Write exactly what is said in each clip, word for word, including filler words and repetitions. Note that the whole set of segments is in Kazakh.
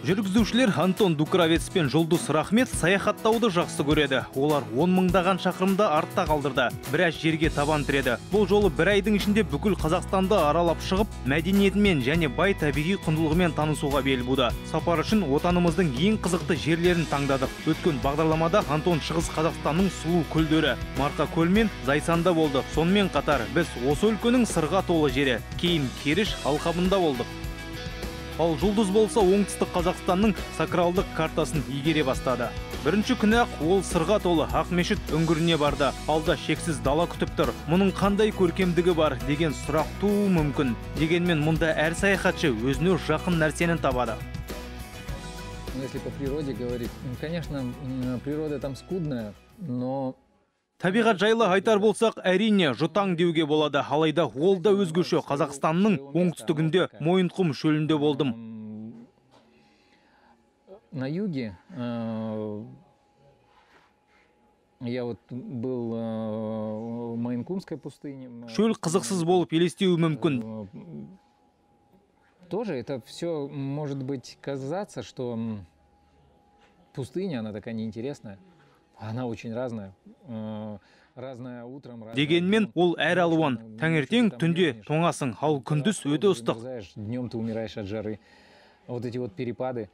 Жүргізушілер Антон Дукровец пен Жұлдыз Рахмет саяхаттауды жақсы көреді. Олар он мыңдаған шақырымды артта қалдырды. Біраз жерге табан тіреді. Бұл жолы бір айдың ішінде бүкіл Қазақстанды аралап шығып, мәдениетімен және бай табиғи құндылығымен танысуға бел буды. Сапар үшін отанымыздың ең қызықты жерлерін таңдадық. Өткен бағдарламада Антон Шығыс Қазақстанның сұлу көлдері Марқа көл мен Зайсанда болды. Сонымен қатар біз осы өлкенің сырға толы жері Кейін Керіш алқабында болдық. Ал Жұлдыз болса оңтүстік Қазақстанның сакралдық картасын игере бастады. Бірінші күні-ақ ол сырға толы Ақмешіт үңгіріне барды. Алда шексіз дала күтіп тұр. Мұның қандай көркемдігі бар деген сұрақ тууы мүмкін. Дегенмен мұнда әр саяхатшы өзіне жақын нәрсенін табады. Если по природе говорить, конечно, природа там скудная, но Табиғат жайлы айтар болсақ, әрине жұтаң деуге болады. Алайда ол да өзгеше. Қазақстанның оңтүстігінде Мойынқұм шөлінде болдым. На юге я вот был в Мойынқұмской пустыне. Шөл қызықсыз болып елестеуі мүмкін. Тоже это все может быть казаться, что пустыня, она такая неинтересная. Она очень разная. Разная утром. Дегенмен ол әр алуан. Таңертең түнде тоңасың, ал күндіз өте ыстық. Днем ты умираешь от жары. Вот эти вот перепады.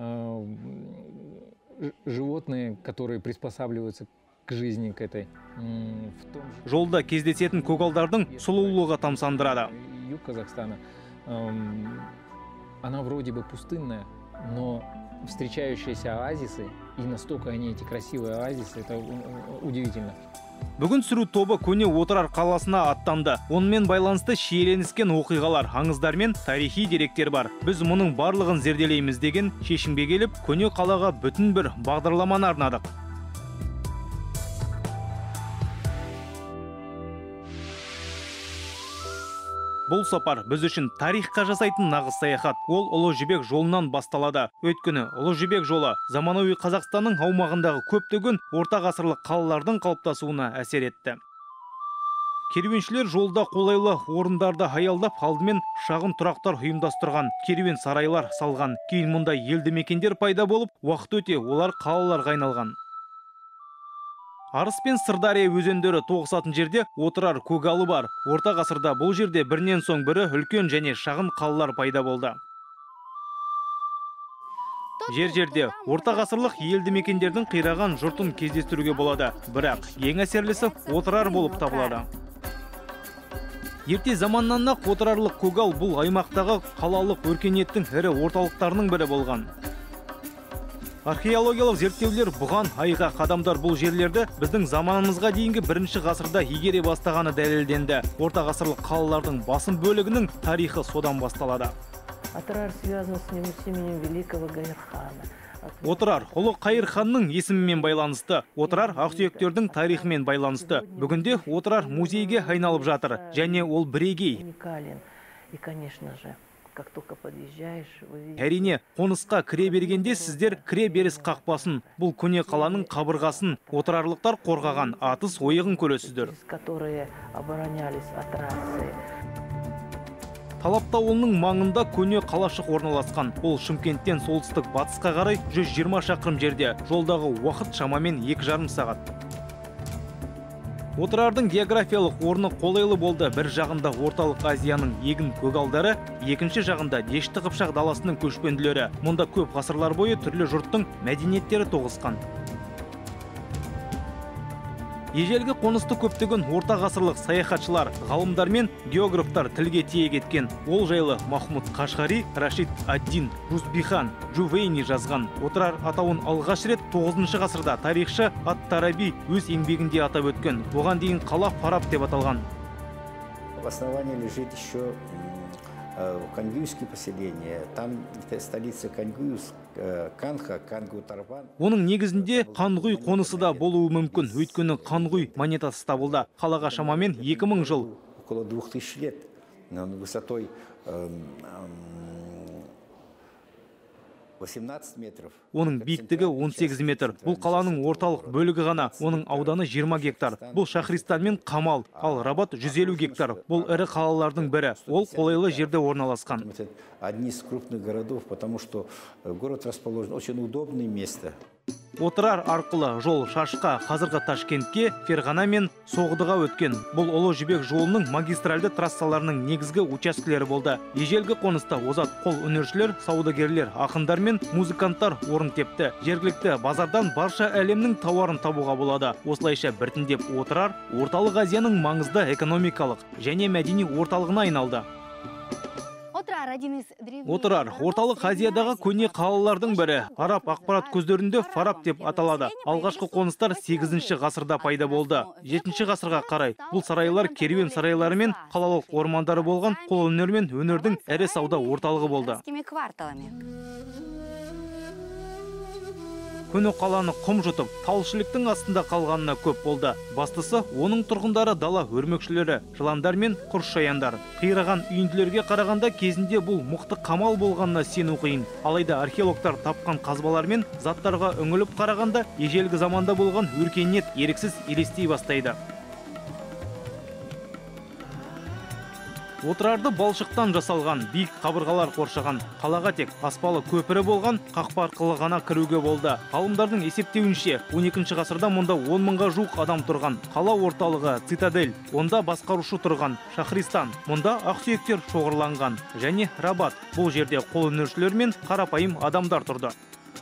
Животные, которые приспосабливаются к жизни, к этой. Жолда кездесетін көгалдардың сұлулығы тамсандырады. Юг Казахстана. Она вроде бы пустынная, но встречающиеся оазисы, и настолько они эти красивые оазисы, это удивительно. Бүгін сүру тобы көне Отырар қаласына аттанды. Онымен байланысты шиеленіскен оқиғалар, аңыздар мен тарихи деректер бар. Біз мұның барлығын зерделейміз деген шешімге келіп, көне қалаға бүтін бір бағдарламаны арнадық. Бұл сапар біз үшін тарихқа жасайтын нағыз саяхат. Ол Ұлы Жібек жолынан басталады. Өйткені Ұлы Жібек жолы заманауи Қазақстанның аумағындағы көптеген орта ғасырлық қалалардың қалыптасуына әсер етті. Керуеншілер жолда қолайлы орындарды аялдап, алдымен шағын тұрақтар ұйымдастырған, керуен сарайлар салған. Кейін мұнда елді мекендер пайда болып, уақыт өте олар қалаларға айналған. Арыс пен Сырдария өзендері тоғысатын жерде Отырар көгалы бар. Орта ғасырда бұл жерде бірінен соң бірі үлкен және шағын қалалар пайда болды. Жер-жерде орта ғасырлық елді мекендердің қираған жұртын кездестіруге болады. Бірақ ең әсерлісі Отырар болып табылады. Ерте заманнан-ақ Отырарлық көгал бұл аймақтағы қалалық өркениеттің ірі орталықтарының бірі болған. Археологиялық зерттеулер бұған айға қадамдар бұл жерлерді біздің заманымызға дейінгі бірінші ғасырда игере бастағаны дәлелденді. Орта ғасырлық қалалардың басым бөлігінің тарихы содан басталады. Отырар связан с именем великого Гайыр-хана. Отырар ұлы Қайыр ханның есімімен байланысты. Отырар ақсүйектердің тарихымен байланысты. Бүгінде Отырар музейге айналып жатыр, және ол бірегей. И, конечно же, как только подъезжаешь, әрине, қонысқа кіре бергенде сіздер кіре беріс қақпасын, бұл көне қаланың қабырғасын отырарлықтар қорғаған атыс ойығын көресіздер. Которые оборонялись от расы. Талапты ауылының маңында көне қалашық орналасқан. Ол Шымкенттен солтүстік батысқа қарай жүз жиырма шақырым жерде. Жолдағы уақыт шамамен екі жарым сағат. Отырардың географиялық орны қолайлы болды. Бір жағында орталық Азияның егін көгалдары, екінші жағында Дешті Қыпшақ даласының көшпенділері. Мұнда көп ғасырлар бойы түрлі жұрттың мәдениеттері тоғысқан. Ежелгі қонысты көптеген орта ғасырлық саяхатшылар, ғалымдар мен географтар тілге тиек еткен. Ол жайлы Махмуд Қашғари, Рашид ад-Дин, Рузбихан, Джувейни жазған. Отырар атауын алғаш рет тоғызыншы ғасырда тарихшы ат-Тараби өз еңбегінде атап өткен. Оған дейін қала Фараб деп аталған. В основании лежит еще Кангюйские поселения. Там столица Кангюйс, Канха, Кангу-Тарбан. Оның негізінде Қанғұй қонысы да болуы мүмкін. Өйткені Қанғұй монетасы табылды. Қалаға шамамен екі мың жыл. Около двух тысяч лет. Высотой восемнадцать метров. Оның биіктігі он сегіз метр. Бұл қаланың орталық бөлігі ғана. Оның ауданы жиырма гектар. Бұл Шахристан мен Камал, ал Рабат жүз елу гектар. Бұл ірі қалалардың бірі. Ол қолайлы жерде орналасқан. Одни из крупных городов, потому что город расположен очень удобное место. Отырар арқылы жол Шашқа, қазіргі Ташкентке, Ферғана мен Соғдыға өткен. Бұл Ұлы жібек жолының магистральды трассаларының негізгі учаскелері болды. Ежелгі қоныста озат қол өнершілер, саудагерлер, ақындар мен музыканттар орын тепті. Жергілікті базардан барша әлемнің тауарын табуға болады. Осылайша біртіндеп Отырар Орталық Азияның маңызды экономикалық және мәдени орталығына айналды. Отырар Орталық Азиядағы көне қалалардың бірі. Араб ақпарат көздерінде Фараб деп аталады. Алғашқы қоныстар сегізінші ғасырда пайда болды. жетінші ғасырға қарай бұл сарайлар керуен сарайлары мен қалалық ормандары болған, қолөнер мен өнердің ірі сауда орталығы болды. Көне қаланы құм жұтып, таушылықтың астында қалғанына көп болды. Бастысы, оның тұрғындары дала өрмекшілері, жыландар мен құршаяндар. Қираған үйінділерге қарағанда кезінде бұл мықты қамал болғанына сену қиын. Алайда археологтар тапқан қазбалар мен заттарға үңіліп қарағанда ежелгі заманда болған өркениет еріксіз елестей бастайды. Отырарды балшықтан жасалған, биік қабырғалар қоршаған, қалаға тек аспалы көпірі болған, қақпа арқылы ғана кіруге болды. Ғалымдардың есептеуінше он екінші ғасырда мұнда он мыңға жуық адам тұрған. Қала орталығы Цитадель, онда басқарушы тұрған. Шахристан, мұнда ақсүйектер шоғырланған. Және Рабат, бұл жерде қолөнершілер мен қарапайым адамдар тұрды.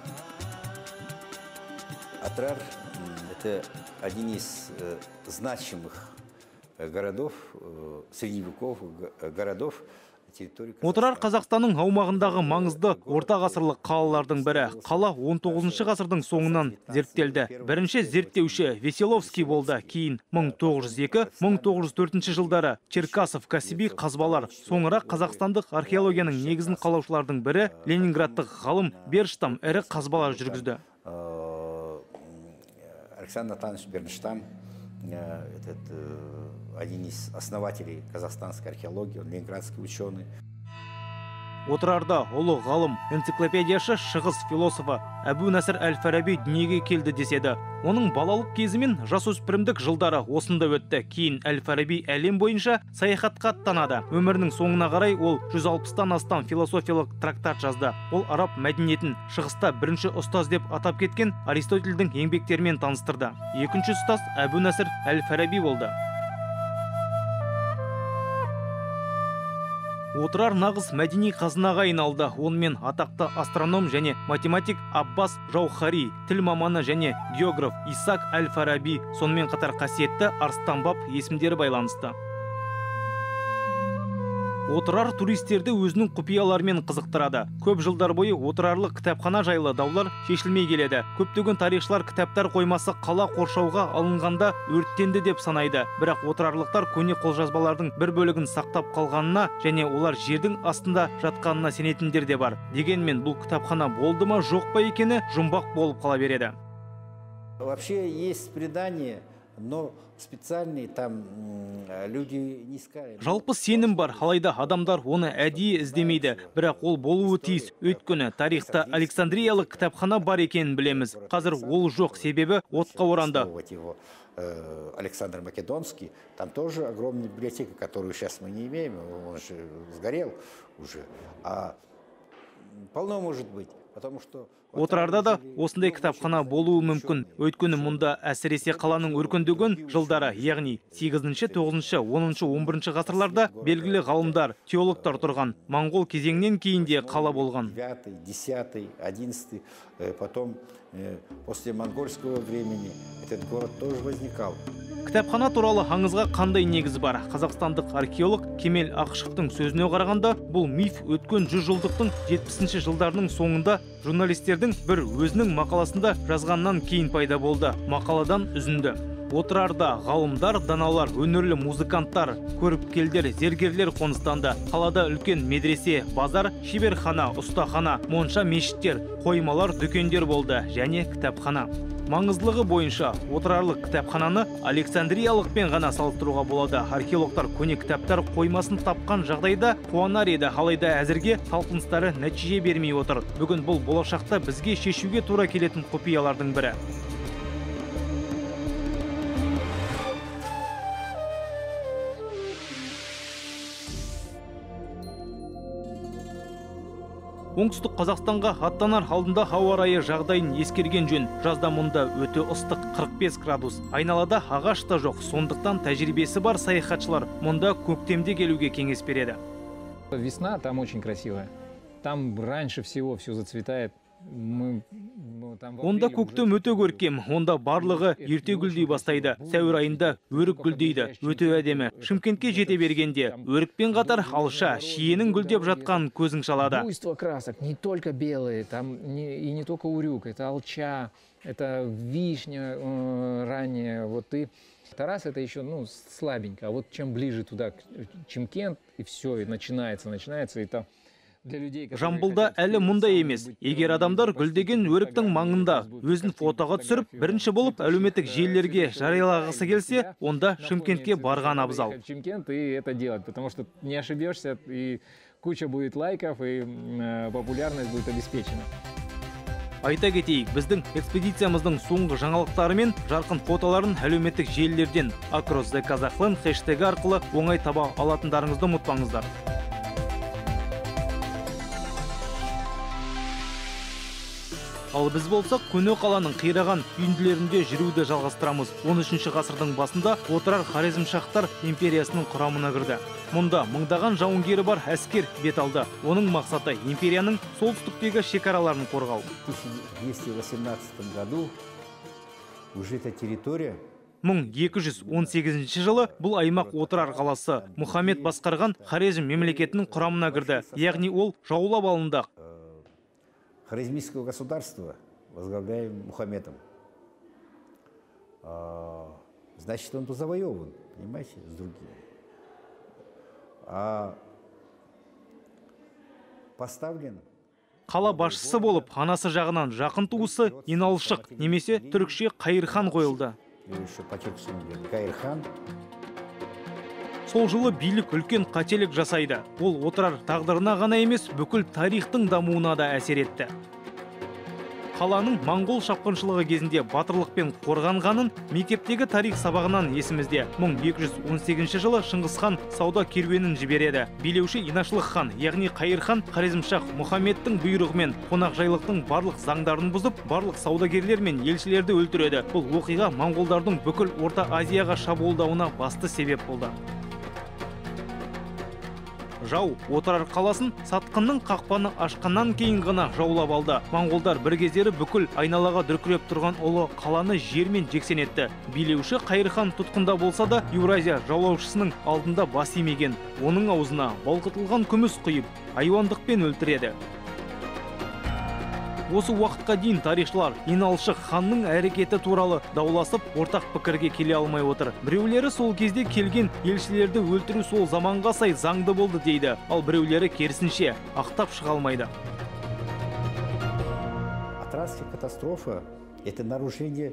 Отырар – это один из значимых городов, средневековых городов. Отырар Қазақстанның аумағындағы маңызды орта ғасырлық қалалардың бірі. Қала он тоғызыншы ғасырдың соңынан зерттелді. Бірінші зерттеуші Веселовский болды. Кейін мың тоғыз жүз екі - мың тоғыз жүз төртінші жылдары Черкасов кәсіби қазбалар. Соңырақ қазақстандық археологияның негізін қалаушылардың бірі Ленинградтық ғалым Берштам ірі қазбалар жүргізді. Александр Натанович Берштам, этот один из основателей казахстанской археологии, он ленинградский ученый. Отырарда ұлы ғалым, энциклопедияшы шығыс философы Әбу Насыр әл-Фараби дүниеге келді деседі. Оның балалық кезі мен жасөспірімдік жылдары осында өтті. Кейін әл-Фараби әлем бойынша саяхатқа аттанады. Өмірінің соңына қарай ол жүз алпыстан астам философиялық трактат жазды. Ол араб мәдениетін шығыста бірінші ұстаз деп атап кеткен Аристотельдің еңбектерімен таныстырды. Екінші ұстаз Әбу Насыр әл-Фараби болды. Отырар нағыз мәдени қазынаға айналды. Онымен атақты астроном және математик Аббас Жаухари, тіл маманы және географ Исаак әл-Фараби, сонымен қатар қасиетті Арыстанбаб есімдері байланысты. Отырар туристерді өзінің құпияларымен қызықтырады. Көп жылдар бойы отырарлық кітапхана жайлы даулар шешілмей келеді. Көптеген тарихшылар кітаптар қоймасы қала қоршауға алынғанда өрттенді деп санайды. Бірақ отырарлықтар көне қолжазбалардың бір бөлігін сақтап қалғанына және олар жердің астында жатқанына сенетіндер де бар. Дегенмен бұл кітапхана болды ма жоқ па екені жұмбақ болып қала береді. Вообще есть предание, но специальные там люди не искали. Жалпы сенім бар, алайда адамдар оны әдейі іздемейді, бірақ ол болуы тиіс. Өйткені тарихта Александриялық кітапхана бар екенін білеміз. Қазір ол жоқ, себебі отқа оранды. Александр Македонский, там тоже огромная библиотека, которую сейчас мы не имеем, он же сгорел уже. А полно может быть. Отырарда да осындай кітапхана болуы мүмкін. Өйткені мұнда әсіресе қаланың өркендеген жылдары, яғни сегізінші, тоғызыншы, оныншы, он бірінші ғасырларда белгілі ғалымдар, теологтар тұрған. Моңғол кезеңнен кейін де қала болған. девятый, десятый, одиннадцатый, потом после монгольского времени этот город тоже возникал. Кітапхана туралы аңызға қандай негіз бар? Қазақстандық археолог Кемел Ақышевтың сөзіне қарағанда, бұл миф өткен жүз жылдықтың жетпісінші жылдарының соңында журналистердің бір өзінің мақаласында жазғаннан кейін пайда болды. Мақаладан үзінді. Отырарда ғалымдар, даналар, өнерлі музыканттар, көріпкелдер, зергерлер қоныстанды. Қалада үлкен медресе, базар, шеберхана, ұстахана, монша, мешіттер, қоймалар, дүкендер болды және кітапхана. маңыздылығы бойынша отырарлық кітапхананы Александриялықпен ғана салыстыруға болады. Археологтар көне кітаптар қоймасын тапқан жағдайда қуанар еді, алайда әзірге талпыныстары нәтиже бермей отыр. Бүгін бұл болашақта бізге шешуге тура келетін құпиялардың бірі. Оңтүстік Қазақстанға аттанар алдында ауа райы жағдайын ескерген жөн. Жазда мұнда өте ыстық қырық бес градус. Айналада ағаш та жоқ. Сондықтан тәжірибесі бар саяхатшылар мұнда көктемде келуге кеңес береді. Весна там очень красивая. Там раньше всего все зацветает. Мы, ну, там Онда көктем өте көркем, онда барлығы ерте гүлдей бастайды. Сәуір айында өрік гүлдейді, өте әдемі. Шымкентке жете бергенде өрікпен қатар алша, шиенің гүлдеп жатқан көзің шалады. Буйство красок, не только белые, там не, и не только урюк, это алча, это вишня э, ранняя. Вот и Тарас это еще ну, слабенько, а вот чем ближе туда, Чимкент, и все, и начинается, начинается, и там. Жамбылда әлі мұндай емес. Егер адамдар гүлдеген өріктің маңында өзін фотоға түсіріп, бірінші болып әлеуметтік желілерге жариялағысы келсе, онда Шымкентке барған абзал. Шымкент и это делать, потому что не ошибешься, и куча будет лайков, и популярность будет обеспечена. Айта кетейік, біздің экспедициямыздың соңғы жаңалықтары мен жарқын фотоларын әлеуметтік желілерден Across the Kazakhland хэштегі арқылы оңай таба алатындарыңызды ұмытпаңыздар. Ал біз болсақ, көне қаланың қираған үйінділерінде жүруді жалғастырамыз. он үшінші ғасырдың басында отырар Хорезмшахтар империясының құрамына кірді. Мұнда мыңдаған жауынгері бар әскер бет алды. Оның мақсаты империяның солтүстіктегі шекараларын қорғау. В тысяча двести восемнадцатом году уже эта территория мың екі жүз он сегізінші жылы бұл аймақ отырар қаласы Мұхаммед басқарған Хорезм мемлекетінің құрамына кірді. Яғни ол жаулап алынды. Хорезмийского государства возглавляем Мухаммедом. А, значит, он тут завоеван, понимаете, с другими. А поставлен... Қала басшысы болып, анасы жағынан жақын туысы Иналшық немесе түрікше Қайырхан қойылды. Еще подчеркну, Қайырхан. Сол жылы билік үлкен қателік жасайды. Ол отырар тағдырына ғана емес, бүкіл тарихтың дамуына да әсер етті. Қаланың моңғол шапқыншылығы кезінде батырлықпен қорғанғанын мектептегі тарих сабағынан есімізде. мың екі жүз он сегізінші жылы Шыңғысхан сауда керуенін жібереді. Билеуші Инашлық хан, яғни Қайырхан Хорезмшах Мұхаммедтің бұйрығымен қонақжайлықтың барлық заңдарын бұзып, барлық саудагерлер мен елшілерді өлтіреді. Бұл оқиға моңғолдардың бүкіл Орта Азияға шабуылдауына басты себеп болды. Жау отырар қаласын сатқынның қақпаны ашқаннан кейін ғана жаулап алды. Моңғолдар бір кездері бүкіл айналаға дүркіреп тұрған ұлы қаланы жермен жексен етті. Билеуші Қайырхан тұтқында болса да, Еуразия жаулаушысының алдында бас имеген. Оның аузына балқытылған күміс құйып, айуандықпен өлтіреді. Осы уақытқа дейін тарихшылар Иналшық ханның әрекеті туралы дауласып, ортақ пікірге келе алмай отыр. Біреулері сол кезде келген елшілерді өлтіру сол заманға сай заңды болды дейді, ал біреулері керісінше ақтап шыға алмайды. Отрадская катастрофа – это нарушение,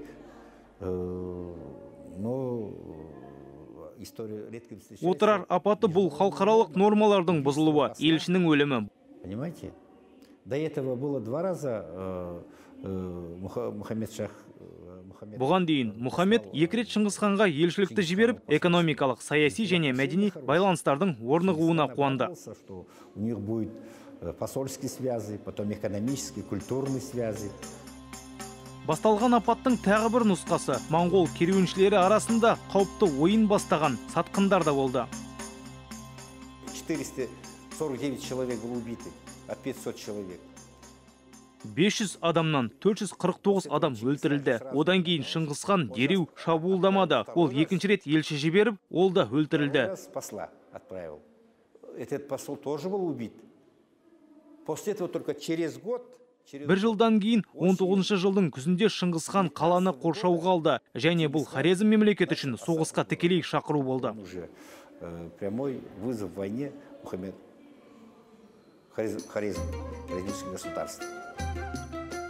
но история редко встречается. Отырар апаты бұл халықаралық нормалардың бұзылуы, елшінің өлімі. Понимаете? До этого было два раза э, э, Мұхаммед шах. Э, Бұған дейін Мұхаммед екі рет Шыңғысханға елшілікті жіберіп, экономикалық, саяси және мәдени байланыстардың орнығуына қуанды. У них будет посольские связи, потом экономические, культурные связи. Басталған апаттың тағы бір нұсқасы моңғол керуеншілері арасында қауіпті ойын бастаған сатқындар да болды. четыреста сорок девять человек было убиты. От пятисот человек. бес жүз адамнан төрт жүз қырық тоғыз адам өлтірілді. Одан кейін Шыңғысхан дереу шабуылдамады. Ол екінші рет елші жіберіп, ол да өлтірілді. Посла отправил. Этот посол тоже был убит. После этого только через год Бір жылдан кейін он тоғызыншы жылдың күзінде Шыңғысхан қаланы қоршауға алды. Және бұл Хорезм мемлекеті үшін соғысқа тікелей шақыру болды. Прямой вызов в войне Мұхаммед Хорезм, Хорезмское государство.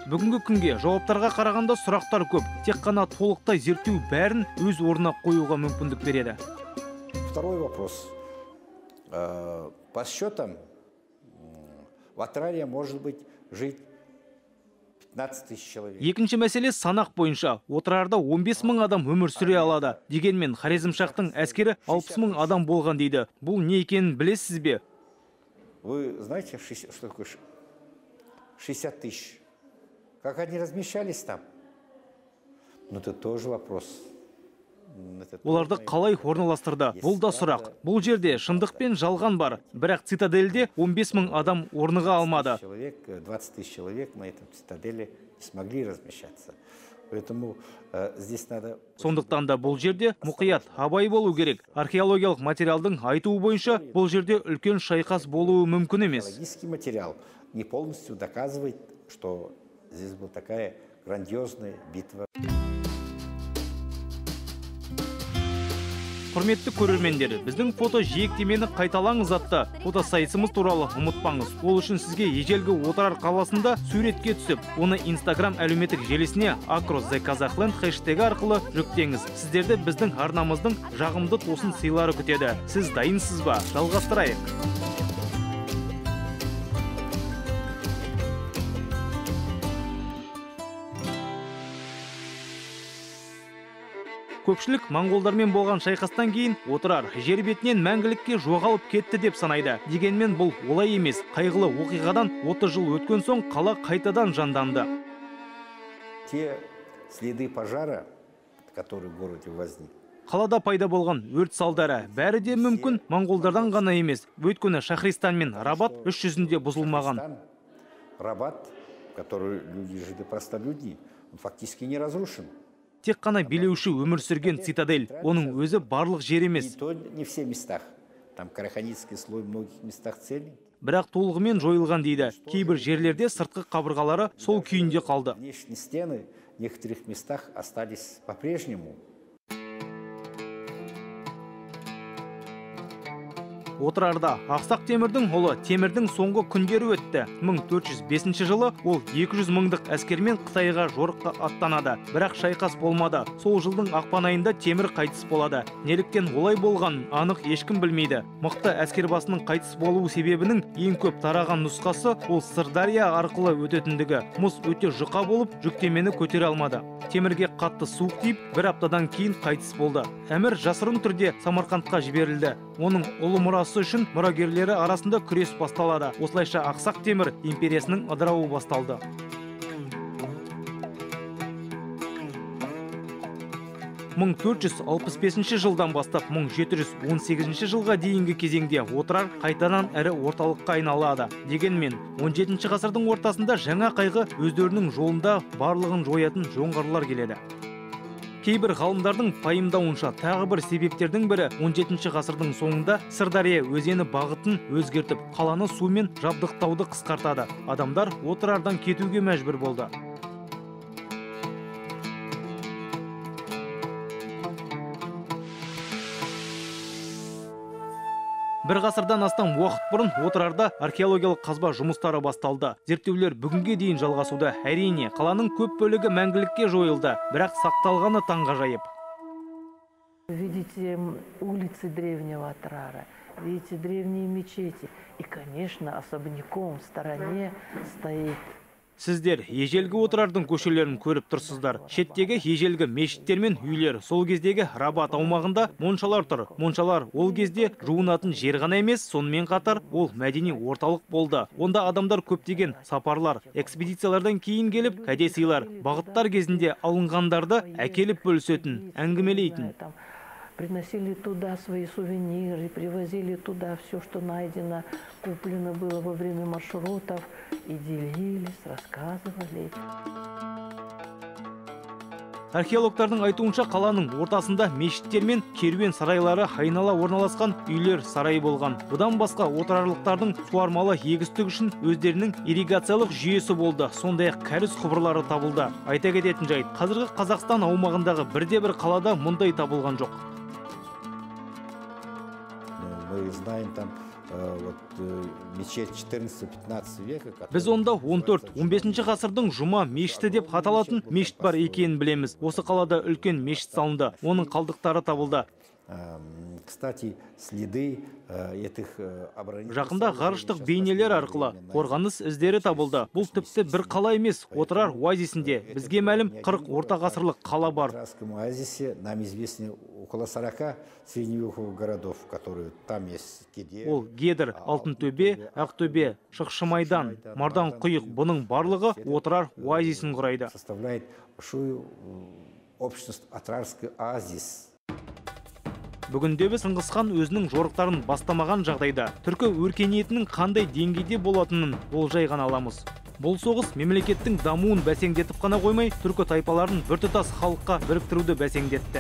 Бүгінгі күнге жауаптарға қарағанда сұрақтар көп. Тек қана толықтай зерттеу бәрін өз орнына қоюға мүмкіндік береді. Второй вопрос. По счетам, в Атраре может быть жить пятнадцать тысяч человек. Екінші мәселе санақ бойынша. Отырарда он бес мың адам өмір сүре алады. Дегенмен Хорезмшахтың әскері алпыс мың адам болған дейді. Бұл не екенін білесіз бе? Вы знаете, что такое шестьдесят тысяч? Как они размещались там? Ну, это тоже вопрос. Оларды қалай орналастырды? Бұл да сұрақ. Бұл жерде шындық пен жалған бар. Бірақ цитадельде он бес мың адам орныға алмады. двадцать тысяч человек на этом цитадели не смогли размещаться. Поэтому здесь надо... Сондықтан да бұл жерде мұқият абай болу керек. Археологиялық материалдың айтуы бойынша бұл жерде үлкен шайқас болуы мүмкін емес. Археологический материал не полностью доказывает, что здесь была такая грандиозная битва. Құрметті көрермендер, біздің фото жиектемені қайталаңыз атты фотосайысымыз туралы ұмытпаңыз. Ол үшін сізге ежелгі Отырар қаласында суретке түсіп, оны Instagram әлеуметтік желісіне Across the Kazakhland хэштегі арқылы жүктеңіз. Сіздерді біздің арнамыздың жағымды тосын сыйлары күтеді. Сіз дайынсыз ба? Жалғастырайық. Көпшілік монғолдармен болған шайқастан кейін Отырар жер бетінен мәңгілікке жоғалып кетті деп санайды. Дегенмен бұл олай емес. Қайғылы оқиғадан отыз жыл өткен соң қала қайтадан жанданды. Те следы пожара, которые в городе возник. Қалада пайда болған өрт салдары бәрі де мүмкін монғолдардан ғана емес. Өйткені Шахристан мен Рабат үш жүзінде бұзылмаған. Рабат, который люди жили простолюдьи, он фактически не разрушен. Тек қана билеуші өмір сүрген цитадель, оның өзі барлық жер емес. И то не в всех местах. Там караханитский слой в многих местах целый. Бірақ толығымен жойылған дейді. Кейбір жерлерде сыртқы қабырғалары сол күйінде қалды. Внешние стены в некоторых местах остались по-прежнему. Отырарда Ақсақ Темірдің ұлы Темірдің соңғы күндері өтті. мың төрт жүз бесінші жылы ол екі жүз мыңдық әскермен Қытайға жорыққа аттанады. Бірақ шайқас болмады. Сол жылдың ақпан айында Темір қайтыс болады. Неліктен олай болғанын анық ешкім білмейді. Мықты әскербасының қайтыс болуы себебінің ең көп тараған нұсқасы ол Сырдария арқылы өтетіндігі. Мұз өте жұқа болып, жүктемені көтере алмады. Темірге қатты суық тиіп, бір аптадан кейін қайтыс болды. Әмір жасырын түрде Самарқандқа жіберілді. Оның ұлы мұрасы үшін мұрагерлері арасында күрес басталады. Осылайша Ақсақ Темір империясының ыдырауы басталды. мың төрт жүз алпыс бесінші жылдан бастап мың жеті жүз он сегізінші жылға дейінгі кезеңде Отырар қайтадан ірі орталыққа айналады. Дегенмен он жетінші ғасырдың ортасында жаңа қайғы өздерінің жолында барлығын жоятын жоңғарлар келеді. Кейбір ғалымдардың пайымдауынша тағы бір себептердің бірі он жетінші ғасырдың соңында Сырдария өзені бағытын өзгертіп, қаланы сумен жабдықтауды қысқартады. Адамдар Отырардан кетуге мәжбүр болды. Бір ғасырдан астам уақыт бұрын Отырарда археологиялық қазба жұмыстары басталды. Зерттеулер бүгінге дейін жалғасуда. Әрине, қаланың көп бөлігі мәңгілікке жойылды, бірақ сақталғаны таңғажайып. Видите улицы древнего Отрара, видите древние мечети. И, конечно, особняком в стороне стоит. Сіздер ежелгі Отырардың көшелерін көріп тұрсыздар. Шеттегі ежелгі мешіттер мен үйлер, сол кездегі Рабат аумағында моншалар тұр. Моншалар ол кезде жуынатын жер ғана емес, сонымен қатар ол мәдени орталық болды. Онда адамдар көптеген сапарлар, экспедициялардан кейін келіп, кәдесыйлар, бағыттар кезінде алынғандарды әкеліп бөлісетін, әңгімелейтін. Приносили туда свои сувениры, привозили туда все, что найдено, куплено было во время маршрутов, и делились, рассказывали. Археологтардың айтуынша қаланың ортасында мешіттер мен керуен сарайлары айнала орналасқан үйлер сарай болған. Бұдан басқа отырарлықтардың суармалы егістік үшін өздерінің ирригациялық жүйесі болды. Сондай-ақ кәріз құбырлары табылды. Айта кететін жайт, қазіргі Қазақстан аумағындағы бірде-бір қалада мұндай табылған жоқ. Мы знаем там вот мечеть четырнадцатого-пятнадцатого века. Біз онда он төрт он бесінші ғасырдың Жұма мешіті деп аталатын мешіт бар екенін білеміз. Осы қалада үлкен мешіт салынды, оның қалдықтары табылды. Кстати, следы этих оборонительных... Жақында ғарыштық бейнелер арқылы қорғаныс іздері табылды. Бұл тіпті бір қала емес, Отырар оазисінде. Бізге мәлім қырық орта ғасырлық қала бар. В Отырарском оазисе нам известны около сорока средневековых городов, которые там есть. Ол Гедір, Алтынтөбе, Ақтөбе, Шықшымайдан, Мардан-Құйық, бұның барлығы Отырар оазисін құрайды. Составляет большую общность Отырарский оазис. Бүгінде біз Шыңғысхан өзінің жорықтарын бастамаған жағдайда түркі өркениетінің қандай деңгейде болатынын болжай ғана аламыз. Бұл соғыс мемлекеттің дамуын бәсеңдетіп қана қоймай, түркі тайпаларын біртұтас халыққа біріктіруді бәсеңдетті.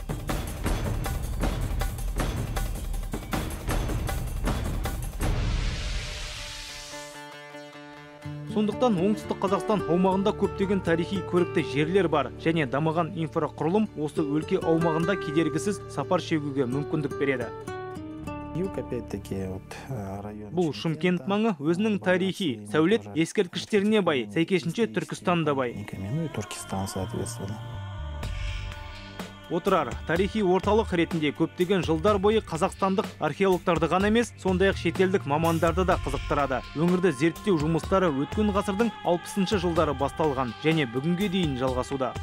Сондықтан оңтүстік Қазақстан аумағында көптеген тарихи көрікті жерлер бар, және дамыған инфрақұрылым осы өлке аумағында кедергісіз сапар шегуге мүмкіндік береді. Бұл Шымкент маңы өзінің тарихи, сәулет ескерткіштеріне бай, сәйкесінше Түркістан да бай. Отырар тарихи орталық ретінде көптеген жылдар бойы қазақстандық археологтарды ғана емес, сондай-ақ шетелдік мамандарды да қызықтырады. Өңірді зерттеу жұмыстары өткен ғасырдың алпысыншы жылдары басталған және бүгінге дейін жалғасуда.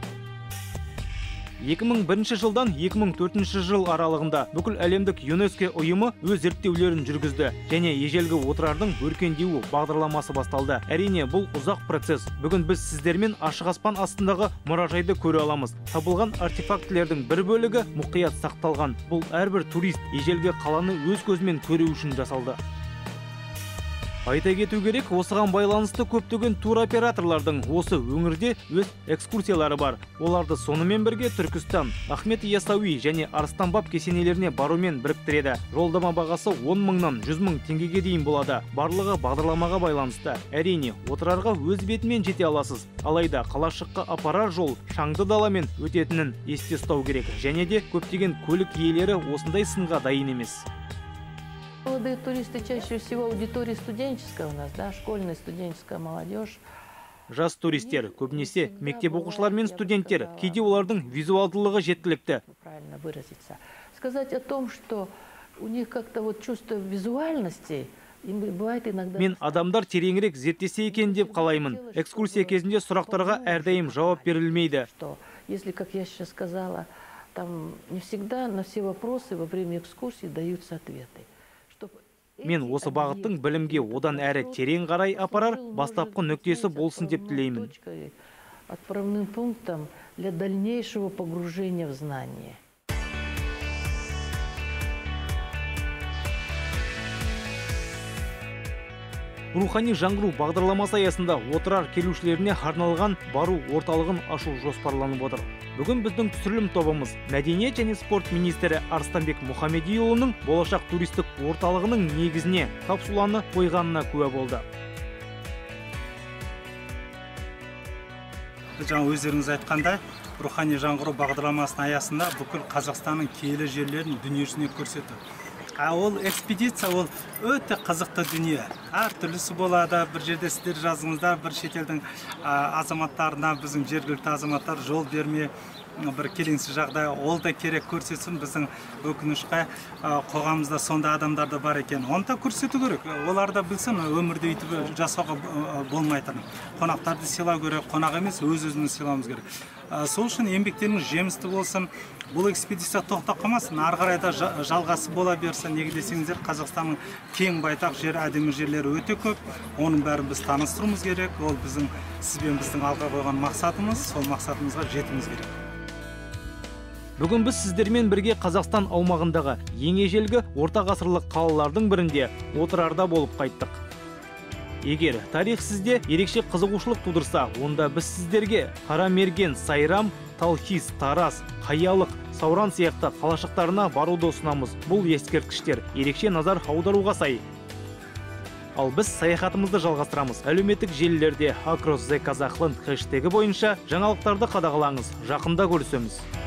екі мың бірінші жылдан екі мың төртінші жыл аралығында бүкіл әлемдік ЮНЕСКО ұйымы өз зерттеулерін жүргізді және ежелгі Отырардың өркендеуі бағдарламасы басталды. Әрине, бұл ұзақ процесс. Бүгін біз сіздермен ашық аспан астындағы мұражайды көре аламыз. Табылған артефактілердің бір бөлігі мұқият сақталған. Бұл әрбір турист ежелгі қаланы өз көзімен көру үшін жасалды. Айта кету керек, осыған байланысты көптеген туроператорлардың осы өңірде өз экскурсиялары бар. Оларды сонымен бірге Түркістан, Ахмет Яссауи және Арыстанбаб кесенелеріне барумен біріктіреді. Жолдама бағасы он мыңнан жүз мың теңгеге дейін болады. Барлығы бағдарламаға байланысты. Әрине, Отырарға өз бетімен жете аласыз. Алайда қалашыққа апарар жол шаңды даламен өтетінін есте ұстау керек. Және де көптеген көлік иелері осындай сынға дайын емес. Молодые туристы чаще всего аудитория студенческая у нас, да, школьная студенческая молодежь. Жас туристер, көбінесе мектеп оқушылар мен студенттер, кейде олардың визуалдылығы жеткілікті. Правильно выразиться. Сказать о том, что у них как-то вот чувство визуальности, им бывает иногда... Мен адамдар тереңірек зерттесе екен деп қалаймын. Экскурсия кезінде сұрақтарға әрдайым жауап берілмейді. Что, если, как я сейчас сказала, там не всегда на все вопросы во время экскурсии даются ответы. Мен осы бағыттың білімге одан әрі терең қарай апарар, бастапқы нүктесі болсын деп тілеймін. Отправным пунктом для дальнейшего погружения в знание. Рухани жаңғыру бағдарламасы аясында Отырар келушілеріне арналған бару орталығын ашу жоспарланып отыр. Бүгін біздің түсірілім тобымыз Мәдениет және спорт министрі Арыстанбек Мұхамедиұлының болашақ туристік орталығының негізіне капсуланы қойғанына куә болды. Жаңа өздеріңіз айтқандай, рухани жаңғыру бағдарламасының аясында бүкіл Қазақстанның киелі жерлерін дүниесіне көрсетті. А ол экспедиция, ол өте қызықты дүние. Әр түрлісі болады, бір жерде сіздер жазыңыздар, бір шетелдің азаматтарына біздің жергілікті азаматтар жол берме, бір келеңсіз жағдай, ол да керек көрсетсін. Біздің өкінішке қоғамымызда сонда адамдар да бар екен. Оны да көрсету керек. Олар да білсін, өмірде өйтіп жасауға болмайтын. Қонақтарды сыйлау керек, қонақ емес, өз-өзіміз сыйлауымыз керек. Сол үшін еңбектеріңіз жемісті болсын. Бұл экспедиция тоқтап қалмасын, ары қарай да жалғасы бола берсін. Неге десеңіздер, Қазақстанның кең байтақ жер, әдемі жерлері өте көп. Оның бәрін біз таныстыруымыз керек. Ол біздің сізбен біздің алға қойған мақсатымыз, сол мақсатымызға жетуіміз керек. Бүгін біз сіздермен бірге Қазақстан аумағындағы ең ежелгі орта ғасырлық қалалардың бірінде Отырарда болып қайттық. Егер тарих сізде ерекше қызығушылық тудырса, онда біз сіздерге Қарамерген, Сайрам, Талхис, Тарас, Қаялық, Сауран сияқты қалашықтарына баруды ұсынамыз. Бұл ескерткіштер ерекше назар аударуға сай. Ал біз саяхатымызды жалғастырамыз. Әлеуметтік желілерде Акрос Зе Казахланд хэштегі бойынша жаңалықтарды қадағалаңыз. Жақында көрісеміз.